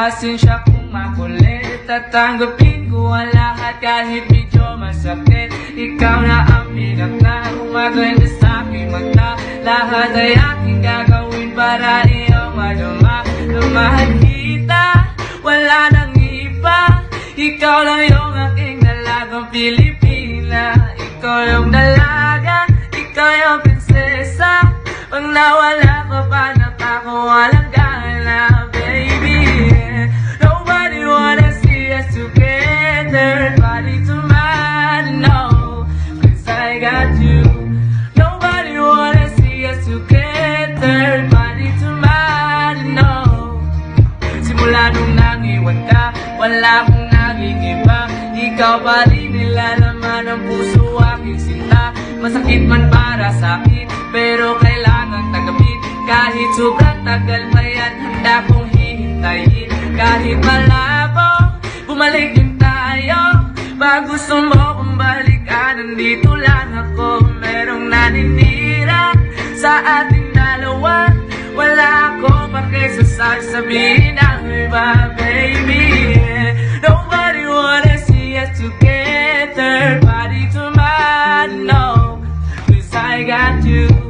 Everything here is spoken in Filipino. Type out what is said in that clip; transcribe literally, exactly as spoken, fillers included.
Pasensya kung makulit, tatanggapin ko ang lahat kahit medyo masakit. Ikaw na ang pinaka gumaganda sa aking mata. Lahat ay aking gagawin para iyong madama. Lumahan kita, wala nang iba. Ikaw lang yung aking dalagang Pilipina. Ikaw yung dalaga, ikaw yung prinsesa. Pag nawala ka pa, nakakuwalang gana, baby. Nobody wanna see us together, body to body, no, 'cause I got you. Nobody wanna see us together, body to body, no. Simula nung nangiwan ka, wala akong naging iba. Ikaw pa rin nilalaman ng puso aking sinta. Masakit man para sa'kin, pero kailangan tanggapin. Kahit sobrang tagal pa yan, handa kong hihintayin. Kahit malabo, bumalik din tayo. Pag gusto mo kong balikan, nandito lang ako. Merong naninira sa ating dalawa. Wala ako pakisasabihin ng iba, baby. Nobody wanna see us together, body to body, no, 'cause I got you.